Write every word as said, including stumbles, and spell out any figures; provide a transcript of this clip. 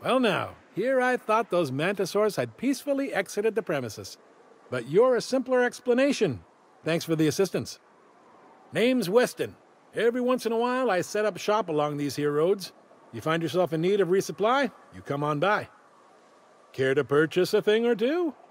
Well now, here I thought those mantisaurs had peacefully exited the premises. But you're a simpler explanation. Thanks for the assistance. Name's Weston. Every once in a while I set up shop along these here roads. You find yourself in need of resupply, you come on by. Care to purchase a thing or two?